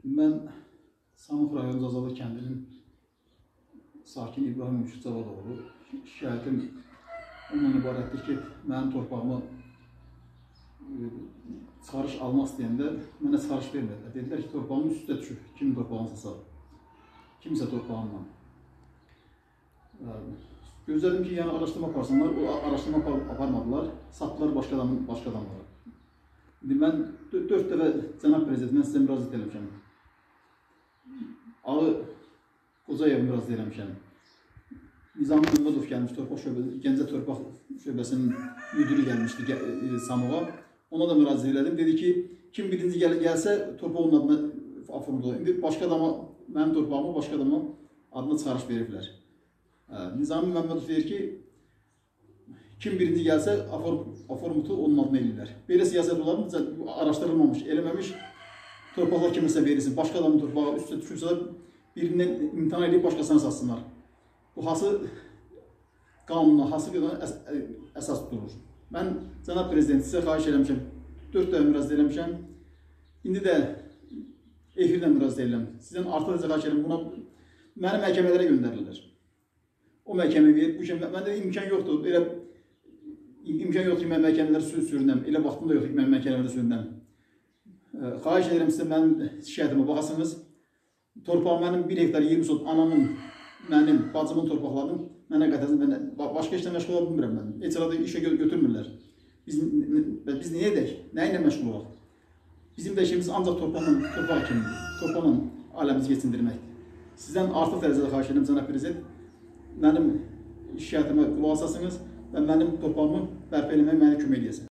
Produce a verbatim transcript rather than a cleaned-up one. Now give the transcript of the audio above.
Mən Samux rayon Zazalı kəndinin sakini İbrahim Müşid Cavadoğlu. Şikayətim ondan ibarətdir ki, mənim torpağımı çıxarış almaq istəyəndə mənə çıxarış vermədilər. Dedilər ki, torpağımın üstə düşür, kimin torpağınsa, kimsə torpağımla. Gözlədim ki, yəni araşdırma aparsınlar, o araşdırma aparmadılar, satdılar başqa adamın, başqa adamlara. İndi mən dörd dəfə cənab prezidentimdən sizə müraciət eləmişəm. Ağı Qocayev müraciət eləmişəm. Nizami Məmmədov gəlmiş, torpaq şöbəsi, Gəncə torpaq şöbəsinin müdürü gəlmişdi Samuğa. Ona da müraciət elədim. Dedi ki, kim birinci gəl gəlsə torpaq onun adına aformda olur. İndi başqa adama, mənim torpağımı başqa adama adına çıxarış veriblər. Nizami Məmmədov deyir ki, kim birinci gəlsə aformutu onun adına eləyirlər. Belə siyasət olarmı? Araşdırılmamış, eləməmiş torpaqlar kiməsə verilsin. Başqa adamın torpağı üstə düşürsə birindən imtihan edib başqasına satsınlar. Bu hası qanunla, hası əsas durur. Mən cənab prezident sizə xahiş eləmişəm, dörd dəfə müraciət eləmişəm. İndi də efirlə müraciət edirəm. Sizdən artıq da xahiş edirəm, buna məni məhkəmələrə göndərirlər. O məhkəmə verir, bu kimi, məndə imkan yoxdur, elə imkan yoxdur ki, mən məhkəmələrə sürünəm, elə vaxtım da yoxdur ki, mən məhkəmələrə sürünəm. Xahiş edirəm sizə mənim şikayətimə baxasınız. Torpaq mənim bir hektar iyirmi sot, anamın, mənim, bacımın torpaqlarının mənə qədəsin, başqa işlə məşğul ola bilmirəm mən. Heç arada işə götürmürlər. Biz, biz niyə edək? Nə ilə məşğul olaq? Bizim də işimiz ancaq torpaqla, torpaq kimdir, torpaqla aləmizi geçindirməkdir. Sizdən artıq dərəcədə xahiş edirəm, cənab prezident, mənim şikayətimə qulaq asasınız və mənim torpağımı bərpa eləməyə mənə kömək edəsiniz.